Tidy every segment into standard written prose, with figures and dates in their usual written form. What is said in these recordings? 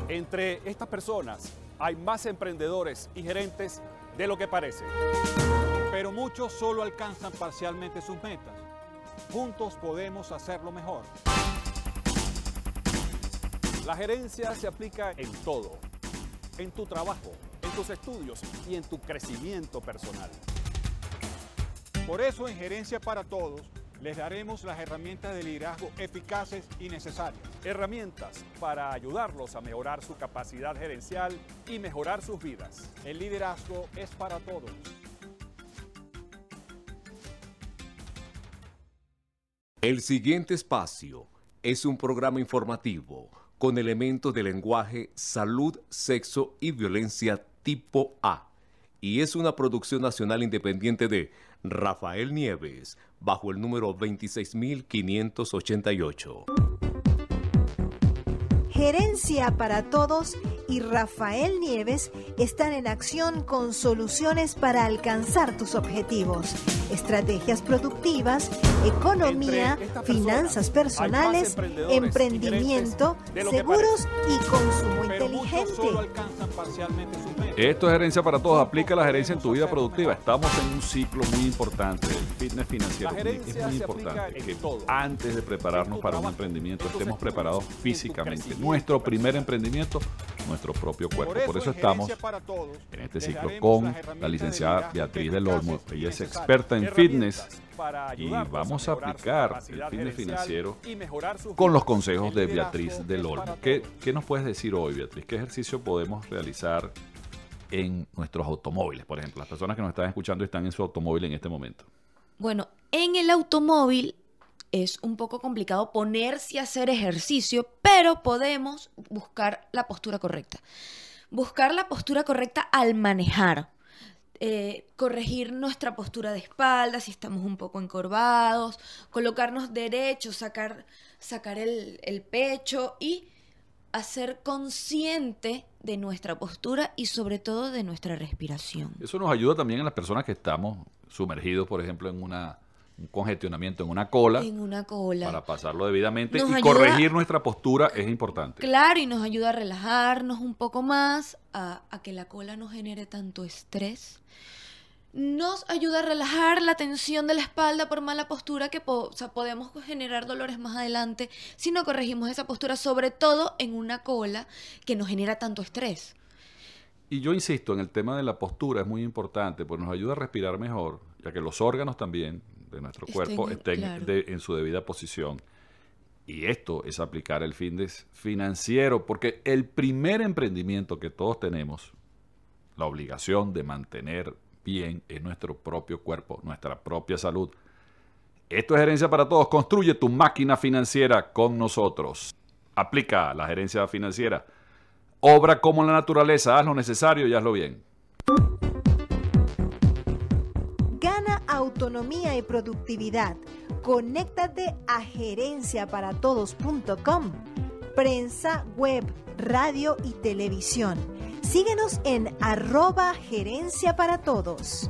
Entre estas personas hay más emprendedores y gerentes de lo que parece. Pero muchos solo alcanzan parcialmente sus metas. Juntos podemos hacerlo mejor. La gerencia se aplica en todo, en tu trabajo, en tus estudios y en tu crecimiento personal. Por eso en Gerencia para Todos les daremos las herramientas de liderazgo eficaces y necesarias. Herramientas para ayudarlos a mejorar su capacidad gerencial y mejorar sus vidas. El liderazgo es para todos. El siguiente espacio es un programa informativo con elementos de lenguaje, salud, sexo y violencia tipo A. Y es una producción nacional independiente de Rafael Nieves, bajo el número 26588. Gerencia para Todos y Rafael Nieves están en acción con soluciones para alcanzar tus objetivos, estrategias productivas, economía, finanzas personales, emprendimiento, seguros y consumo inteligente. Solo alcanzan parcialmente sus metas. Esto es Gerencia para Todos. Aplica la gerencia en tu vida productiva. Estamos en un ciclo muy importante. El fitness financiero es muy importante que antes de prepararnos para un emprendimiento estemos preparados físicamente. Nuestro primer emprendimiento, nuestro propio cuerpo. Por eso estamos en este ciclo con la licenciada Beatriz del Olmo. Ella es experta en fitness y vamos a aplicar el fitness financiero con los consejos de Beatriz del Olmo. ¿Qué nos puedes decir hoy, Beatriz? ¿Qué ejercicio podemos realizar en nuestros automóviles, por ejemplo? Las personas que nos están escuchando están en su automóvil en este momento. Bueno, en el automóvil es un poco complicado ponerse a hacer ejercicio, pero podemos buscar la postura correcta. Buscar la postura correcta al manejar. Corregir nuestra postura de espalda, si estamos un poco encorvados, colocarnos derechos, sacar el pecho y hacer consciente de nuestra postura y sobre todo de nuestra respiración. Eso nos ayuda también a las personas que estamos sumergidos, por ejemplo, en un congestionamiento, en una cola. En una cola. Para pasarlo debidamente Nos y ayuda, corregir nuestra postura es importante. Claro, y nos ayuda a relajarnos un poco más, a que la cola no genere tanto estrés. Nos ayuda a relajar la tensión de la espalda por mala postura, que podemos generar dolores más adelante si no corregimos esa postura, sobre todo en una cola que nos genera tanto estrés. Y yo insisto, en el tema de la postura es muy importante, porque nos ayuda a respirar mejor, ya que los órganos también de nuestro cuerpo estén en su debida posición. Y esto es aplicar el fitness financiero, porque el primer emprendimiento que todos tenemos, la obligación de mantener bien es nuestro propio cuerpo, nuestra propia salud. Esto es Gerencia para Todos. Construye tu máquina financiera con nosotros. Aplica la gerencia financiera. Obra como la naturaleza. Haz lo necesario y hazlo bien. Gana autonomía y productividad. Conéctate a gerenciaparatodos.com. Prensa, web, radio y televisión. Síguenos en @gerenciaparatodos.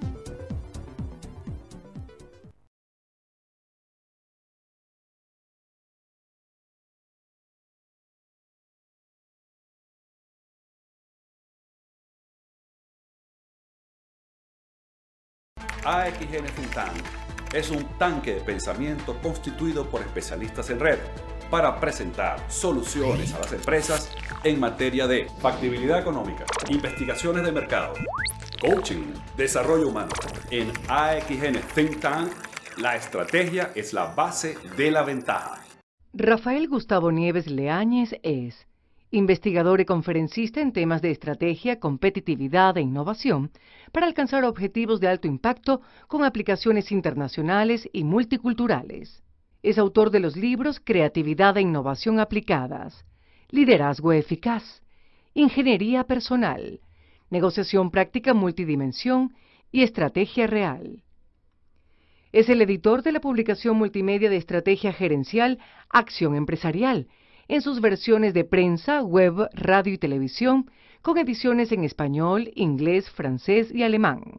AXN Think Tank es un tanque de pensamiento constituido por especialistas en red para presentar soluciones a las empresas en materia de factibilidad económica, investigaciones de mercado, coaching, desarrollo humano. En AXN Think Tank, la estrategia es la base de la ventaja. Rafael Gustavo Nieves Leáñez es investigador y conferencista en temas de estrategia, competitividad e innovación para alcanzar objetivos de alto impacto con aplicaciones internacionales y multiculturales. Es autor de los libros Creatividad e Innovación Aplicadas, Liderazgo Eficaz, Ingeniería Personal, Negociación Práctica Multidimensión y Estrategia Real. Es el editor de la publicación multimedia de estrategia gerencial Acción Empresarial, en sus versiones de prensa, web, radio y televisión, con ediciones en español, inglés, francés y alemán.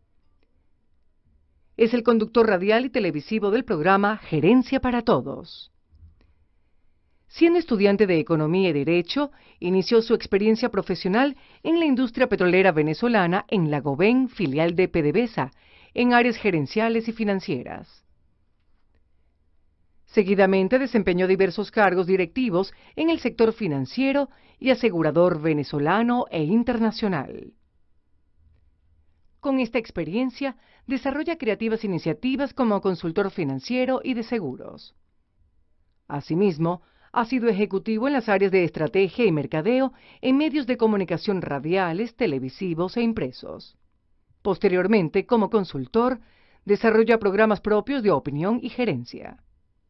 Es el conductor radial y televisivo del programa Gerencia para Todos. Siendo estudiante de Economía y Derecho, inició su experiencia profesional en la industria petrolera venezolana en la Goben, filial de PDVSA, en áreas gerenciales y financieras. Seguidamente desempeñó diversos cargos directivos en el sector financiero y asegurador venezolano e internacional. Con esta experiencia, desarrolla creativas iniciativas como consultor financiero y de seguros. Asimismo, ha sido ejecutivo en las áreas de estrategia y mercadeo en medios de comunicación radiales, televisivos e impresos. Posteriormente, como consultor, desarrolla programas propios de opinión y gerencia.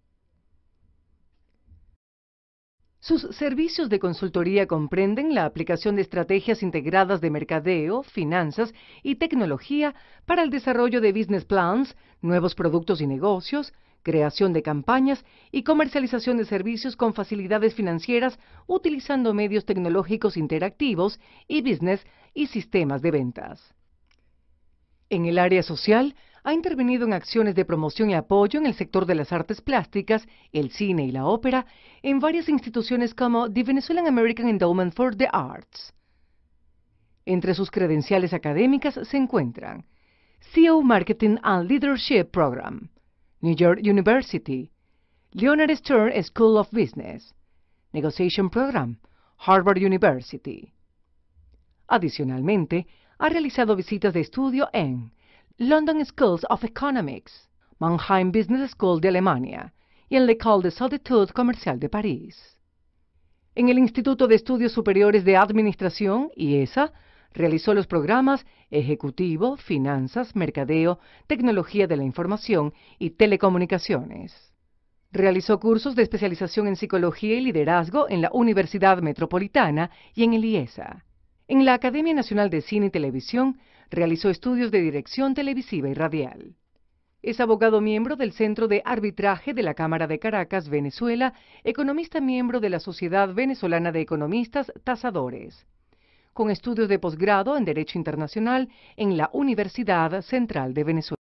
Sus servicios de consultoría comprenden la aplicación de estrategias integradas de mercadeo, finanzas y tecnología para el desarrollo de business plans, nuevos productos y negocios, creación de campañas y comercialización de servicios con facilidades financieras utilizando medios tecnológicos interactivos y business y sistemas de ventas. En el área social, ha intervenido en acciones de promoción y apoyo en el sector de las artes plásticas, el cine y la ópera, en varias instituciones como The Venezuelan American Endowment for the Arts. Entre sus credenciales académicas se encuentran CEO Marketing and Leadership Program, New York University, Leonard Stern School of Business, Negotiation Program, Harvard University. Adicionalmente, ha realizado visitas de estudio en London Schools of Economics, Mannheim Business School de Alemania y en l'École des Hautes Comerciales de París. En el Instituto de Estudios Superiores de Administración, IESA, realizó los programas Ejecutivo, Finanzas, Mercadeo, Tecnología de la Información y Telecomunicaciones. Realizó cursos de especialización en Psicología y Liderazgo en la Universidad Metropolitana y en el IESA. En la Academia Nacional de Cine y Televisión, realizó estudios de dirección televisiva y radial. Es abogado miembro del Centro de Arbitraje de la Cámara de Caracas, Venezuela, economista miembro de la Sociedad Venezolana de Economistas Tasadores, con estudios de posgrado en Derecho Internacional en la Universidad Central de Venezuela.